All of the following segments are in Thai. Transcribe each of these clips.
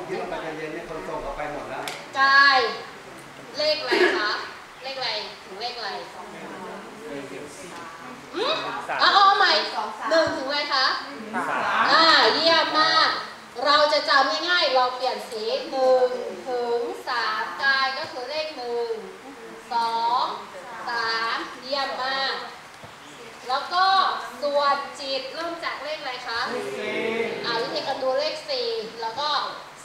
ที่เราไปเรียนเนี่ยคนส่งเขาไปหมดแล้วกายเลขอะไรคะเลขอะไรถึงเลขอะไรเอาใหม่1 ถึงอะไรคะเยี่ยมมากเราจะจำง่ายๆเราเปลี่ยนสี1 ถึง 3กายก็คือเลข1 2 3เยี่ยมมากแล้วก็ส่วนจิตเริ่มจากเลขอะไรคะวิธีการดูเลข4แล้วก็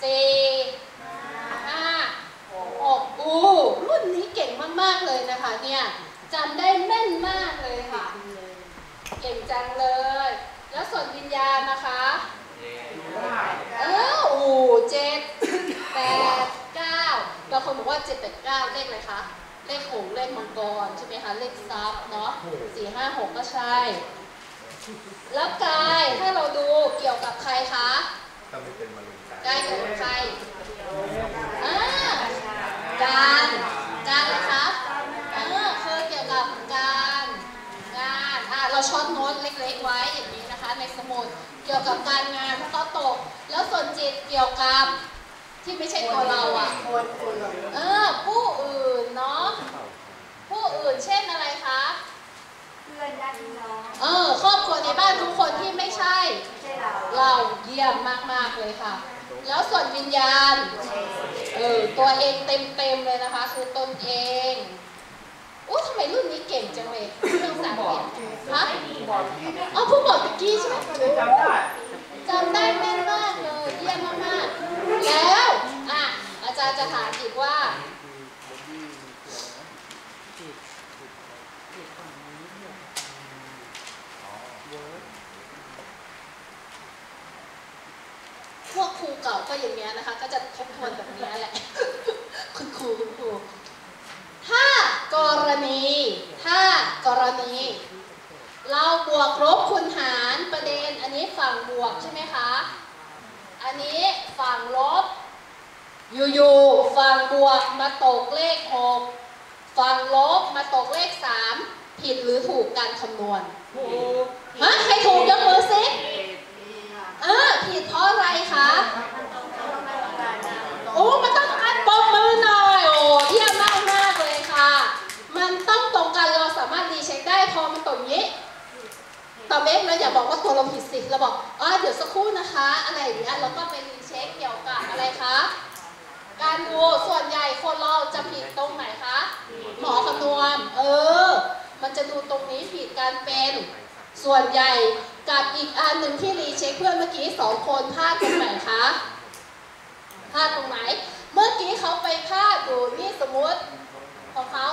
4 5 6รุ่นนี้เก่งมากๆเลยนะคะเนี่ยจำได้แม่นมากเลยค่ะเก่งจังเลยแล้วส่วนวิญญาณนะคะ7 8 9บางคนบอกว่า7 8 9เลขอะไรคะเลขหงส์เลขมังกรใช่ไหมคะเลขทรัพย์เนาะ4 5 6ก็ใช่แล้วกายถ้าเราดูเกี่ยวกับใครคะกายเกี่ยวกับใครการนะคะคือเกี่ยวกับการงานเราช็อตโน้ตเล็กๆไว้อย่างนี้นะคะในสมุดเกี่ยวกับการงานถ้าตกแล้วส่วนจิตเกี่ยวกับที่ไม่ใช่ตัวเราผู้อื่นเนาะผู้อื่นเช่นอะไรคะเพื่อนญาติพี่น้องครอบครัวในบ้านทุกคนที่ไม่ใช่เราเยี่ยมมากๆเลยค่ะแล้วส่วนวิญญาณตัวเองเต็มเลยนะคะคือตนเองทำไมรุ่นนี้เก่งจังเลยเรื่องภาษาอังกฤษฮะผู้บอกเมื่อกี้ใช่ไหมจำได้แม่นมากเลยเยี่ยมมากๆแล้วอาจารย์จะถามอีกว่าพวกครูเก่าก็อย่างเงี้ยนะคะก็จะทบทวนแบบนี้แหละคุณครูถ้ากรณีเราบวกลบคูณหารประเด็นอันนี้ฝั่งบวกใช่ไหมคะอันนี้ฝั่งลบอยู่ๆฝั่งบวกมาตกเลข6ฝั่งลบมาตกเลข3ผิดหรือถูกการคำนวณใครถูกยกมือสิผิดเพราะอะไรคะมันต้องการปมมือหน่อยเยี่ยมมากเลยค่ะมันต้องตรงกันเราสามารถรีเช็คได้พอมันตรงนี้ต่อเมฆเราอย่าบอกว่าตัวเราผิดสิเราบอกเดี๋ยวสักครู่นะคะอะไรอย่างเงี้ยเราก็ไปรีเช็คเกี่ยวกับอะไรคะการดูส่วนใหญ่คนเราจะผิดตรงไหนคะหมอคำนวณมันจะดูตรงนี้ผิดการเป็นส่วนใหญ่กับอีกอันหนึ่งที่รีเช็คเพื่อนเมื่อกี้2 คนพลาดตรงไหนคะพลาดตรงไหนเมื่อกี้เขาไปพลาดอยู่นี่สมมติของเขา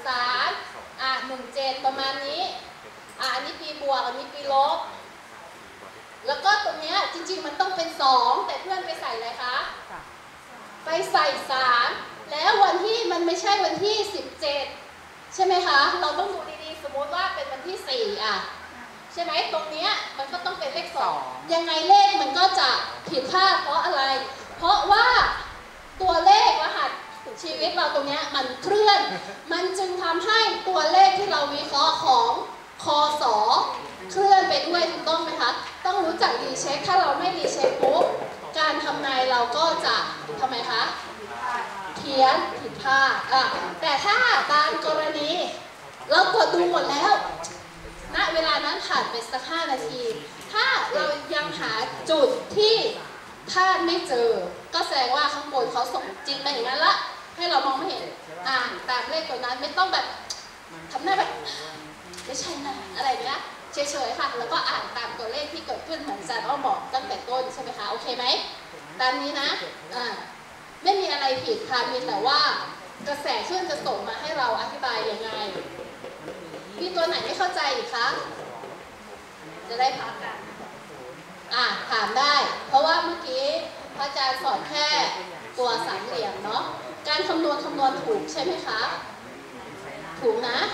03 17ประมาณนี้อันนี้ปีบวกอันนี้ปีลบแล้วก็ตรงนี้จริงๆมันต้องเป็น2แต่เพื่อนไปใส่อะไรคะไปใส่3แล้ววันที่มันไม่ใช่วันที่17ใช่ไหมคะเราต้องดูดีๆสมมติว่าเป็นวันที่4ใช่ไหมตรงนี้มันก็ต้องเป็นเลข2ยังไงเลขมันก็จะผิดพลาดเพราะอะไรเพราะว่าตัวเลขรหัสชีวิตเราตรงนี้มันเคลื่อนมันจึงทำให้ตัวเลขที่เราวิเคราะห์ของคศเคลื่อนไปด้วยถูกต้องไหมคะต้องรู้จักรีเช็คถ้าเราไม่รีเช็คปุ๊บการทำนายเราก็จะทำไมคะเพี้ยนผิดพลาดแต่ถ้าบางกรณีเราตรวจดูหมดแล้วณเวลานั้นผ่านไปสัก5 นาทีถ้าเรายังหาจุดที่พลาดไม่เจอก็แสดงว่าข้างบนเขาส่งจริงมาอย่างนั้นละให้เรามองไม่เห็นตามเลขตัวนั้นไม่ต้องแบบทำหน้าแบบไม่ใช่นะอะไรเนี้ยเฉยๆค่ะแล้วก็อ่านตามตัวเลขที่เกิดขึ้นเหมือนอาจารย์อ้อมบอกตั้งแต่ต้นใช่ไหมคะโอเคไหมตามนี้นะไม่มีอะไรผิดค่ะมีแต่ว่ากระแสคลื่นจะส่งมาให้เราอธิบายยังไงมีตัวไหนไม่เข้าใจอีกคะจะได้พักกันถามได้เพราะว่าเมื่อกี้พระอาจารย์สอนแค่ตัวสามเหลี่ยมเนาะการคำนวณถูกใช่ไหมคะถูกนะ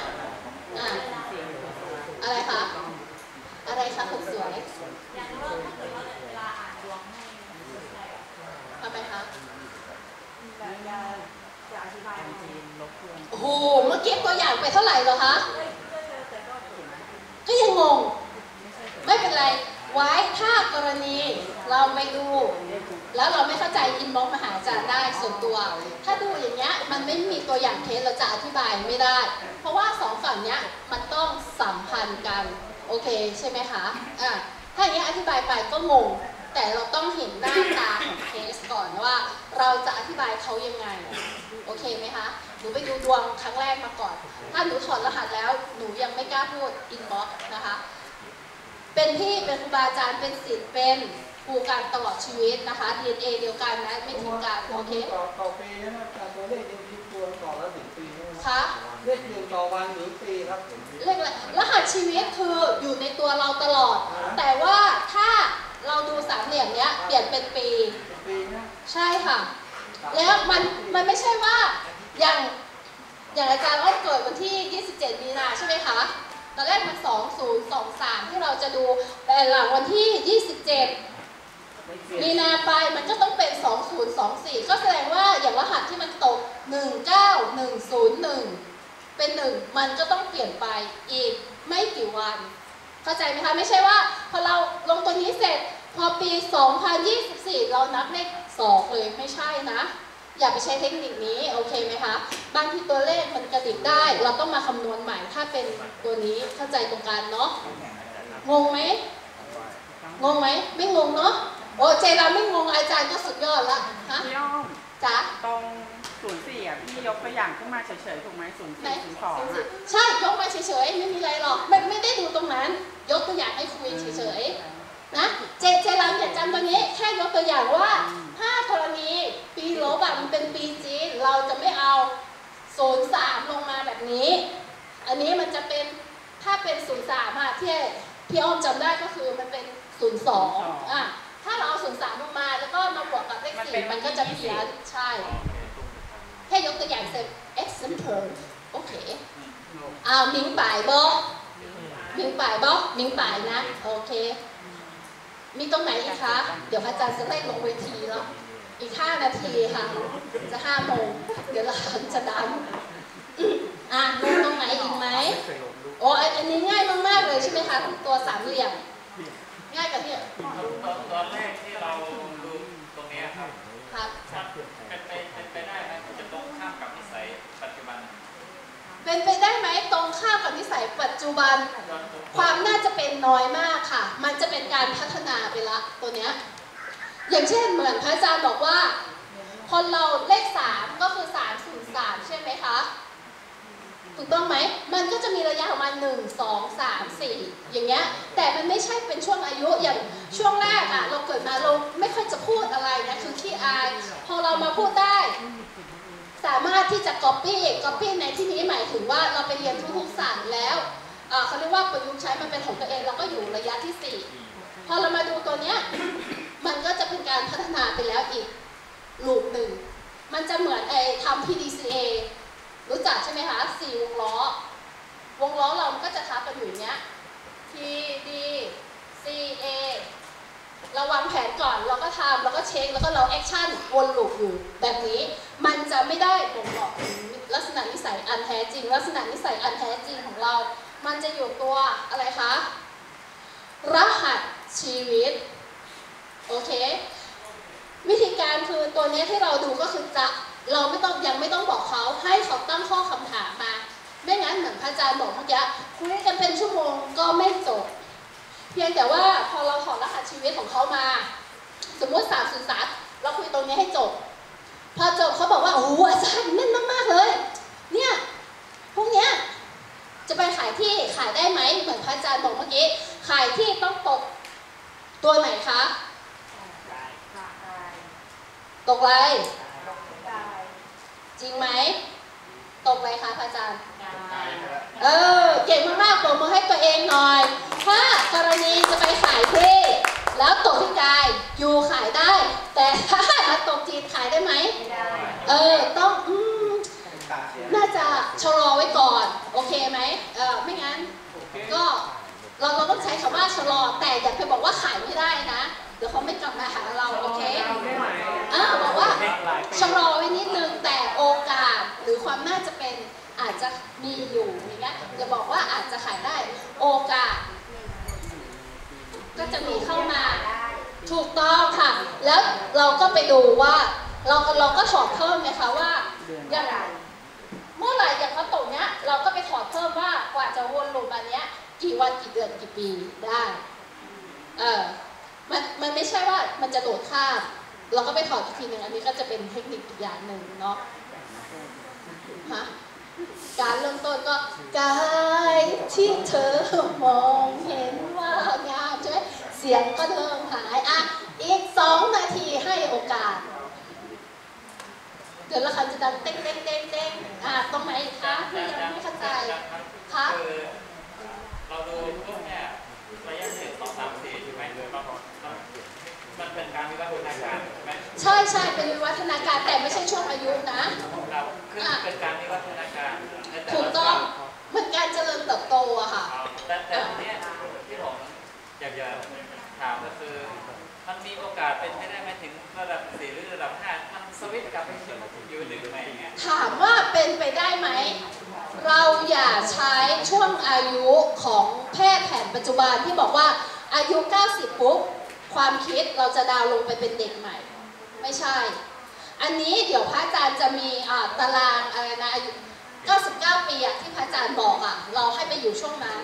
อะไรคะคนสวยอย่างเริ่มถ้าเกิดว่าเวลาอ่านดวงให้ทำไมคะจะอธิบายโอ้โหเมื่อกี้ตัวอย่างไปเท่าไหร่เหรอคะก็ยังงงไม่เป็นไรไว้ถ้ากรณีเราไปดูแล้วเราไม่เข้าใจอินบ็อกซ์มาหาอาจารย์ได้ส่วนตัว ถ้าดูอย่างเงี้ยมันไม่มีตัวอย่างเคสเราจะอธิบายไม่ได้ เพราะว่าสองฝั่งเนี้ยมันต้องสัมพันธ์กันโอเคใช่ไหมคะถ้าอย่างเงี้ยอธิบายไปก็งงแต่เราต้องเห็นหน้าตาของเคสก่อนว่าเราจะอธิบายเขายังไงโอเคไหมคะหนูไปดูดวงครั้งแรกมาก่อนถ้าหนูถอดรหัสแล้วหนูยังไม่กล้าพูดอินบ็อกซ์นะคะเป็นพี่เป็นครูบาอาจารย์เป็นศิษย์เป็นครูกันตลอดชีวิตนะคะ DNA เดียวกันนะไม่ทิ้งกันโอเคต่อปีนะการตัวเลขยังทิ้งตัวต่อแล้วถึงปีนะคะเลขหนึ่งต่อวันหรือปีครับเลขอะไรรหัสชีวิตคืออยู่ในตัวเราตลอดแต่ว่าถ้าเราดูสามเหลี่ยมเนี้ยเปลี่ยนเป็นปีใช่ค่ะแล้วมันไม่ใช่ว่าอย่างอาจารย์อ้อมเกิดวันที่ 27 มีนาใช่ไหมคะตอนแรกมัน 2023 ที่เราจะดูแต่หลังวันที่ 27 มีนาไปมันก็ต้องเป็น 2024 ก็แสดงว่าอย่างรหัสที่มันตก 19101 เป็น 1 มันก็ต้องเปลี่ยนไปอีกไม่กี่วันเข้าใจไหมคะไม่ใช่ว่าพอเราลงตัวนี้เสร็จพอปี 2024 เรานับเลข2เลยไม่ใช่นะอย่าไปใช้เทคนิคนี้โอเคไหมคะบางทีตัวเลขมันกระดิกได้เราต้องมาคำนวณใหม่ถ้าเป็นตัวนี้เข้าใจตรงกันเนาะงงไหมงงไหมไม่งงเนาะโอ้เจเราไม่งงอาจารย์ก็สุดยอดละฮะพี่อ้อมจ๋าตรง04อ่ะพี่ยกตัวอย่างขึ้นมาเฉยๆถูกไหม04 02อ่ะใช่ยกมาเฉยๆไม่มีอะไรหรอกไม่ได้ดูตรงนั้นยกตัวอย่างให้คุยเฉยๆนะเจรังอย่าจำตัวนี้แค่ยกตัวอย่างว่า5 กรณีปีลบมันเป็นปีจีนเราจะไม่เอา03ลงมาแบบนี้อันนี้มันจะเป็นถ้าเป็น03อ่ะที่พี่อ้อมจำได้ก็คือมันเป็น02ถ้าเราเอา03ลงมาแล้วก็มาบวกกับเลข4มันก็จะเพี้ยนใช่แค่ยกตัวอย่างเสร็จ example โอเคมิงป่ายบอมิงป่ายบอมิงป่ายนะโอเคมีตรงไหนอีกคะเดี๋ยวอาจารย์จะไล่ลงเวทีแล้วอีก5 นาทีค่ะจะ5 โมงเดี๋ยวเราจะดันลงตรงไหนอีกไหมโอ้อันนี้ง่ายมากๆเลยใช่ไหมคะตัวสามเหลี่ยมง่ายกว่าที่ตอนแรกที่เราดูตรงนี้ครับเป็นไปได้ไหมจะตรงข้ามกับนิสัยปัจจุบันเป็นไปได้ไหมตรงข้ามกับนิสัยปัจจุบันความน่าจะเป็นน้อยมากค่ะมันจะเป็นการพัฒนาไปละตัวเนี้ยอย่างเช่นเหมือนพระอาจารย์บอกว่าคนเราเลข3ก็คือ303ใช่ไหมคะถูกต้องไหมมันก็จะมีระยะของมัน1 2 3 4อย่างเงี้ยแต่มันไม่ใช่เป็นช่วงอายุอย่างช่วงแรกเราเกิดมาเราไม่ค่อยจะพูดอะไรนะคือขี้อายพอเรามาพูดได้สามารถที่จะ copy ในที่นี้หมายถึงว่าเราไปเรียนทุกๆศาสตร์แล้วเขาเรียกว่าประยุกต์ใช้มันเป็นของตัวเองเราก็อยู่ระยะที่4พอเรามาดูตัวเนี้ยมันก็จะเป็นการพัฒนาไปแล้วอีกลูปหนึ่งมันจะเหมือนทำ PDCA รู้จักใช่ไหมคะ4 วงล้อเราก็จะทับกันอยู่อย่างเงี้ย PDCA เราวางแผนก่อนเราก็ทำแล้วก็เช็คแล้วก็เราแอคชั่นวนลูปอยู่แบบนี้มันจะไม่ได้บ่งบอกถึงลักษณะนิสัยอันแท้จริงลักษณะนิสัยอันแท้จริงของเรามันจะอยู่ตัวอะไรคะรหัสชีวิตโอเควิธีการคือตัวนี้ที่เราดูก็คือเรายังไม่ต้องบอกเขาให้เขาตั้งข้อคำถามมาไม่งั้นเหมือนพระอาจารย์บอกเมื่อกี้คุยกันเป็นชั่วโมงก็ไม่จบเพียงแต่ว่าพอเราถอดรหัสชีวิตของเขามาสมมติ303เราคุยตรงนี้ให้จบพอจบเขาบอกว่าโอ้โหอาจารย์แน่นมากๆเลยเนี่ยพวกเนี้ยจะไปขายที่ขายได้ไหมเหมือนพระอาจารย์บอกเมื่อกี้ขายที่ต้องตกตัวไหนคะตกอะไรจริงไหมตกอะไรคะพระอาจารย์เก่งมากๆปรบมือให้ตัวเองหน่อยถ้ากรณีจะไปขายที่แล้วตกที่กายอยู่ขายได้แต่ถ้ามาตกจีนขายได้ไหมต้องน่าจะชะลอไว้ก่อนโอเคไหมไม่งั้นก็เราต้องใช้คำว่าชะลอแต่อย่าไปบอกว่าขายไม่ได้นะเดี๋ยวเขาไม่กลับมาหาเราโอเคบอกว่าชะลอไว้นิดนึงแต่โอกาสหรือความน่าจะเป็นอาจจะมีอยู่อย่างเงี้ยอย่าบอกว่าอาจจะขายได้โอกาสก็จะมีเข้ามาถูกต้องค่ะ แล้วเราก็ไปดูว่าเราก็ถอดเพิ่มนะคะว่าอย่างไรเมื่อไหร่อย่างเขาตรงเนี้ยเราก็ไปถอดเพิ่มว่ากว่าจะวนลูปอันเนี้ยกี่วันกี่เดือนกี่ปีได้มันไม่ใช่ว่ามันจะโดดข้ามเราก็ไปถอดอีกทีหนึ่งอันนี้ก็จะเป็นเทคนิคอีกอย่างหนึ่งเนาะฮะการเริ่มต้นก็กายที่เธอมองเห็นว่างามใช่ไหมเสียงก็เริ่มหายอีก2 นาทีให้โอกาสเดี๋ยวละครจะดังเต้งเต้งเต้งเต้งตรงไหนคะพี่ยังไม่เข้าใจคะเราดูพวกเนี่ยระยะ1 2 3 4ใช่ไหมมันเป็นการวิวัฒนาการใช่ไหมใช่เป็นวิวัฒนาการแต่ไม่ใช่ช่วงอายุนะคือเป็นการวิวัฒนาการถูกต้องเหมือนการเจริญเติบโตอะค่ะแต่เนี่ยที่ผมอยากจะถามก็คือมันมีโอกาสเป็นไม่ได้ไหมถึงระดับ4หรือระดับ5มันสวิตช์กลับไปอยู่1ไหมถามว่าเป็นไปได้ไหมเราอย่าใช้ช่วงอายุของแพทย์แผนปัจจุบันที่บอกว่าอายุ90ปุ๊บความคิดเราจะดาวลงไปเป็นเด็กใหม่ไม่ใช่อันนี้เดี๋ยวพระอาจารย์จะมีตารางอะไรนะอายุ99 ปีที่พระอาจารย์บอกเราให้ไปอยู่ช่วงนั้น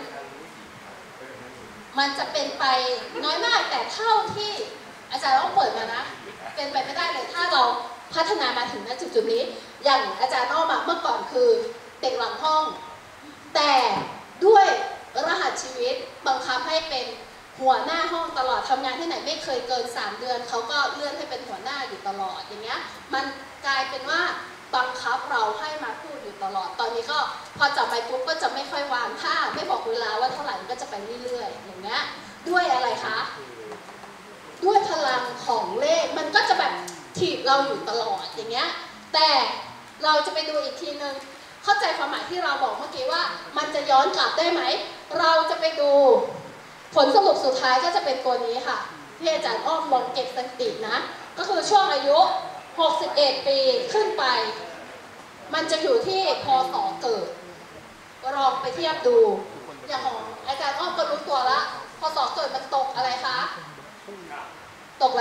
มันจะเป็นไปน้อยมากแต่เท่าที่อาจารย์ต้องเปิดมานะเป็นไปไม่ได้เลยถ้าเราพัฒนามาถึงณจุดนี้อย่างอาจารย์อ้อมเมื่อก่อนคือเด็กหลังห้องแต่ด้วยรหัสชีวิตบังคับให้เป็นหัวหน้าห้องตลอดทำงานที่ไหนไม่เคยเกิน3 เดือนเขาก็เลื่อนให้เป็นหัวหน้าอยู่ตลอดอย่างเงี้ยมันกลายเป็นว่าบังคับเราให้มาพูดอยู่ตลอดตอนนี้ก็พอจับไปปุ๊บก็จะไม่ค่อยวางท่าไม่บอกเวลาว่าเท่าไหร่ก็จะไปเรื่อยๆอย่างเงี้ยด้วยอะไรคะด้วยพลังของเลขมันก็จะแบบถีบเราอยู่ตลอดอย่างเงี้ยแต่เราจะไปดูอีกทีนึงเข้าใจความหมายที่เราบอกเมื่อกี้ว่ามันจะย้อนกลับได้ไหมเราจะไปดูผลสรุปสุดท้ายก็จะเป็นตัวนี้ค่ะที่อาจารย์อ้อมลองเก็บสถิตินะก็คือช่วงอายุ61 ปีขึ้นไปมันจะอยู่ที่พศเกิดลองไปเทียบดูอย่างของอาจารย์อ้อมก็รู้ตัวละพศเกิดมันตกอะไรคะตกอะไร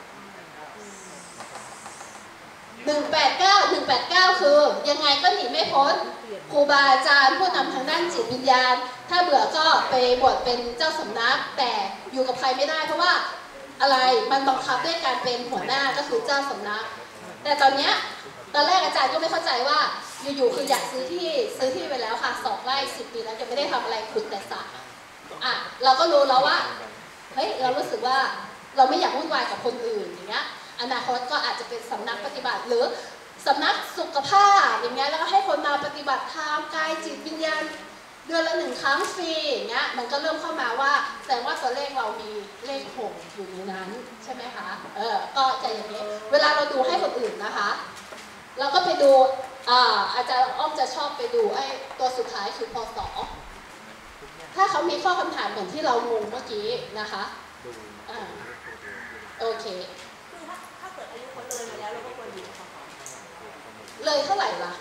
189คือยังไงก็หนีไม่พ้นครูบาอาจารย์ผู้นำทางด้านจิตวิญญาณถ้าเบื่อก็ไปบวชเป็นเจ้าสำนักแต่อยู่กับใครไม่ได้เพราะว่าอะไรมันบังคับด้วยการเป็นหัวหน้าก็คือเจ้าสำนักแต่ตอนแรกอาจารย์ก็ไม่เข้าใจว่าอยู่ๆคืออยากซื้อที่ไปแล้วค่ะ2 ไร่ 10 ปีแล้วจะไม่ได้ทำอะไรขุดแต่สระเราก็รู้แล้วว่าเฮ้ยเรารู้สึกว่าเราไม่อยากวุ่นวายกับคนอื่นอย่างเงี้ยอนาคตก็อาจจะเป็นสำนักปฏิบัติหรือสำนักสุขภาพอย่างเงี้ยแล้วก็ให้คนมาปฏิบัติธรรมกายจิตวิญญาณเดือนละ1 ครั้งฟรีอย่างเงี้ยมันก็เริ่มเข้ามาว่าแสดงว่าตัวเลขเรามีเลข6อยู่ในนั้นใช่ไหมคะก็จะอย่างนี้เวลาเราดูให้คนอื่นนะคะเราก็ไปดูอาจารย์อ้อมจะชอบไปดูไอ้ตัวสุดท้ายคือพศถ้าเขามีข้อคำถามเหมือนที่เรางงเมื่อกี้นะคะโอเคคือถ้าเกิดอายุคนเลยมาแล้วเราก็ควรอยู่กับเขาเลยเท่าไหร่ล่ะ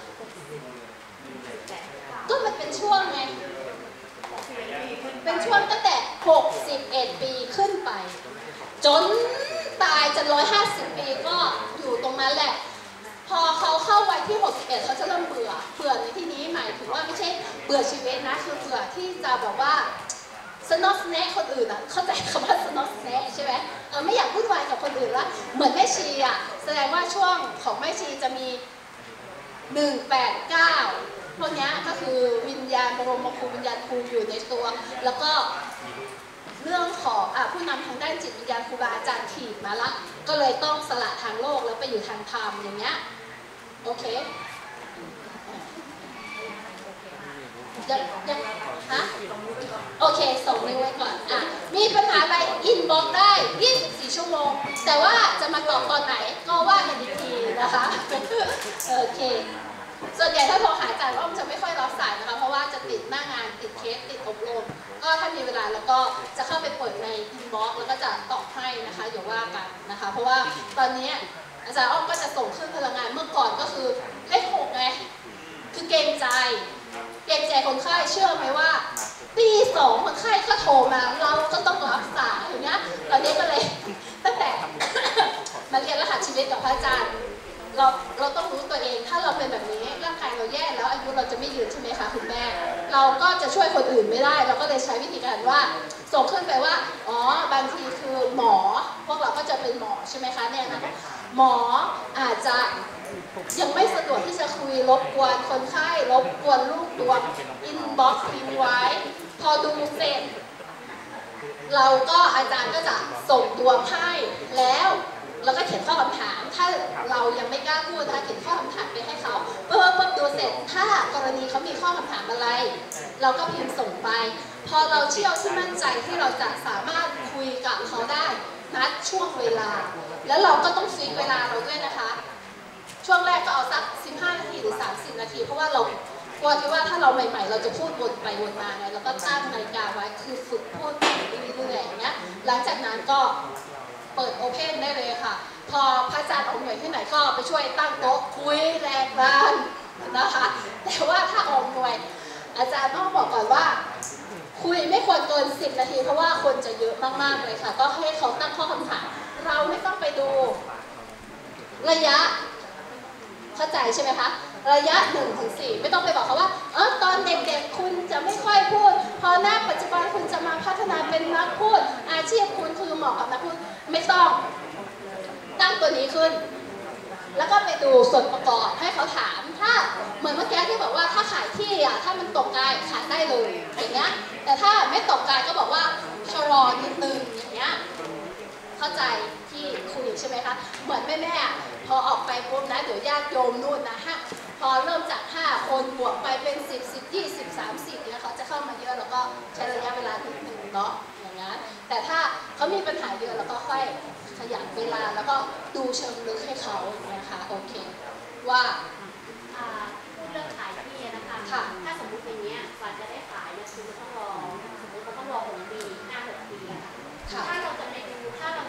ก็มันเป็นช่วงไงเป็นช่วงตั้งแต่61 ปีขึ้นไปจนตายจะ150 ปีก็อยู่ตรงนั้นแหละพอเขาเข้าวัยที่61เขาจะเริ่มเบื่อในที่นี้หมายถึงว่าไม่ใช่เบื่อชีวิตนะคือเบื่อที่จะแบบว่าสนอสแนะคนอื่นเข้าใจคำว่าสนอสแนะใช่ไหมไม่อยากวุ่นวายกับคนอื่นละเหมือนแม่ชีแสดงว่าช่วงของแม่ชีจะมี189พวกนี้ก็คือวิญญาณบรมครูวิญญาณครูอยู่ในตัวแล้วก็เรื่องของผู้นำทางด้านจิตวิญญาณครูบาอาจารย์ถีบมาละก็เลยต้องสละทางโลกแล้วไปอยู่ทางธรรมอย่างเงี้ยโอเคยังฮะโอเคส่งนิ้วไว้ก่อนมีปัญหาอะไรอินบ็อกซ์ได้24 ชั่วโมงแต่ว่าจะมาตอบตอนไหนก็ว่ากันอีกทีนะคะโอเคส่วนใหญ่ถ้าโทรหาอาจารย์อ้อมจะไม่ค่อยรับสายนะคะเพราะว่าจะติดหน้างานติดเคสติดอบรมก็ถ้ามีเวลาแล้วก็จะเข้าไปเปิดในอินบ็อกซ์แล้วก็จะตอบให้นะคะอย่าว่ากันนะคะเพราะว่าตอนนี้อาจารย์อ้อมก็จะส่งขึ้นพลังงานเมื่อก่อนก็คือเลข 6ไงคือเกรงใจคนไข้เชื่อไหมว่าตี 2คนไข้ก็โทรมาเราก็ต้องรับสายอย่างเงี้ยตอนนี้ก็เลยแต่เรียนรหัสชีวิตกับพระอาจารย์เราต้องรู้ตัวเองถ้าเราเป็นแบบนี้ร่างกายเราแย่แล้วอายุเราจะไม่ยืนใช่ไหมคะคุณแม่เราก็จะช่วยคนอื่นไม่ได้เราก็เลยใช้วิธีการว่าส่งขึ้นไปว่าอ๋อบางทีคือหมอพวกเราก็จะเป็นหมอใช่ไหมคะเนี่ยนะหมออาจจะยังไม่สะดวกที่จะคุยรบกวนคนไข้รบกวนลูกดวงอินบ็อกซ์ทิ้งไว้พอดูเสร็จเราก็อาจารย์ก็จะส่งตัวให้แล้วเราก็เขียนข้อคำถามถ้าเรายังไม่กล้าพูดนะคะเขียนข้อคำถามไปให้เขาปุ๊บดูเสร็จถ้ากรณีเขามีข้อคำถามอะไรเราก็พิมพ์ส่งไปพอเราเชื่อที่มั่นใจที่เราจะสามารถคุยกับเขาได้นัดช่วงเวลาแล้วเราก็ต้องฟิกเวลาเราด้วยนะคะช่วงแรกก็เอาสัก15 นาทีหรือ30 นาทีเพราะว่าเรากลัวที่ว่าถ้าเราใหม่ๆเราจะพูดวนไปวนมาไงเราก็ตั้งนาฬิกาไว้คือฝึกพูดไปเรื่อยๆอย่างเงี้ยหลังจากนั้นก็เปิดโอเพนได้เลยค่ะพอพระอาจารย์ออกหน่วยที่ไหนก็ไปช่วยตั้งโต๊ะคุยแลกบ้านนะคะแต่ว่าถ้าออกหน่วยอาจารย์ต้องบอกก่อนว่าคุยไม่ควรเกิน10 นาทีเพราะว่าคนจะเยอะมากๆเลยค่ะก็ให้เขาตั้งข้อคำถามเราไม่ต้องไปดูระยะเข้าใจใช่ไหมคะระยะ 1-4 ไม่ต้องไปบอกเขาว่าตอนเด็กๆคุณจะไม่ค่อยพูดพอหน้าปัจจุบันคุณจะมาพัฒนาเป็นนักพูดอาชีพคุณคือเหมาะกับนักพูดไม่ต้องตั้งตัวนี้ขึ้นแล้วก็ไปดูส่วนประกอบให้เขาถามถ้าเหมือนเมื่อกี้ที่บอกว่าถ้าขายที่ถ้ามันตกกายขายได้เลยอย่างเงี้ยแต่ถ้าไม่ตกกายก็บอกว่าชะลอนิดนึงอย่างเงี้ยเข้าใจที่คุยใช่ไหมคะเหมือนแม่พอออกไปปุ๊บนะเดี๋ยวญาติโยมนู่นนะฮะพอเริ่มจาก5 คนบวกไปเป็น10 20 30เนี่ยเขาจะเข้ามาเยอะแล้วก็ใช้ระยะเวลานิดนึงเนาะอย่างนั้นแต่ถ้าเขามีปัญหาเยอะแล้วก็ค่อยขยับเวลาแล้วก็ดูเชิงลึกให้เขานะคะโอเคว่าพูดเรื่องขายที่นะคะถ้าสมมติอย่างเงี้ยกว่าจะได้ขายเนี่ยคือต้องรอสมมติเราต้องรอ6 ปี5-6 ปีค่ะถ้าเราจะไปดูทาง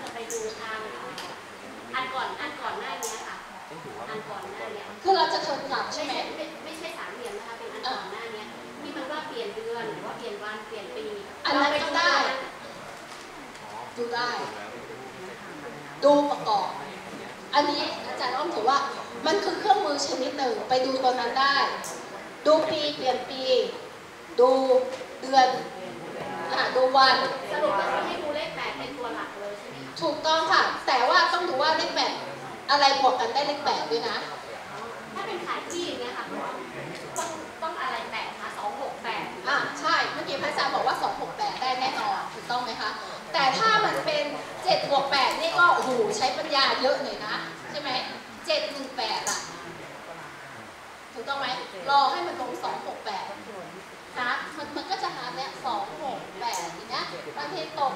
อันก่อนหน้านี้ค่ะอันก่อนหน้านี้คือเราจะทนกลับใช่ไหมไม่ใช่3 เดือนนะคะเป็นอันก่อนหน้านี้ที่มันว่าเปลี่ยนเดือนหรือว่าเปลี่ยนวันเปลี่ยนปีอันนั้นก็ได้ดูได้ดูประกอบอันนี้อาจารย์อ้อมถือว่ามันคือเครื่องมือชนิดหนึ่งไปดูตัวนั้นได้ดูปีเปลี่ยนปีดูเดือนดูวันสรุปแล้วให้ดูเลข8เป็นตัวหลักเลยใช่ไหมคะถูกต้องค่ะแต่ว่าต้องดูว่าเลข8อะไรบวกกันได้เลข8ด้วยนะถ้าเป็นขายที่เนี่ยค่ะต้องอะไร8คะ268 ใช่เมื่อกี้พระอาจารย์บอกว่า268ได้แน่นอนถูกต้องไหมคะแต่ถ้ามันเป็น7+8นี่ก็โอ้โหใช้ปัญญาเยอะหน่อยนะใช่ไหม718ถูกต้องไหมรอให้มันลง268นะมันก็จะหาเนี่ย268อย่างเงี้ยบางทีตก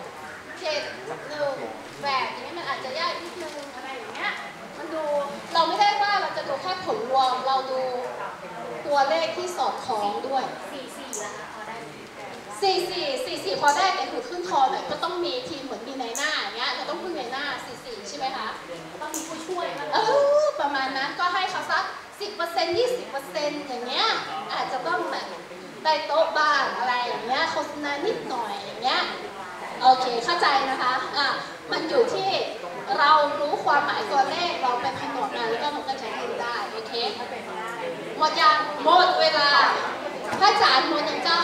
718อย่างเงี้ยมันอาจจะยากนิดนึงอะไรอย่างเงี้ยมันดูเราไม่ได้ว่าเราจะดูแค่ผลรวมเราดูตัวเลขที่สอดคล้องด้วย 44แล้วค่ะพอได้ 44พอได้แต่คือขึ้นคอหน่อยก็ต้องมีทีมเหมือนมีในหน้าอย่างเงี้ยเราต้องพึ่งในหน้า44ใช่ไหมคะต้องมีผู้ช่วยประมาณนั้นก็ให้เขาสัก10% 20% อย่างเงี้ยอาจจะต้องแบบได้โต๊ะบ้างอะไรอย่างเงี้ยโฆษณานิดหน่อยอย่างเงี้ยโอเคเข้าใจนะคะมันอยู่ที่เรารู้ความหมายตัวเลขเราไปผนวกกันแล้วก็มันก็จะขึ้นได้โอเคหมดยังหมดเวลาพระอาจารย์หมดยังเจ้า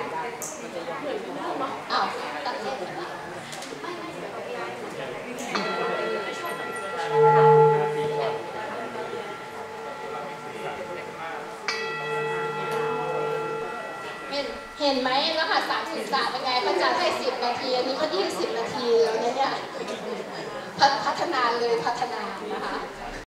ตัดเส้นเห็นไหมแล้วค่ะ3-4เป็นไงพระอาจารย์ให้10 นาทีอันนี้ก็20 นาทีแล้วเนี่ยพัฒนาเลยพัฒนานะคะ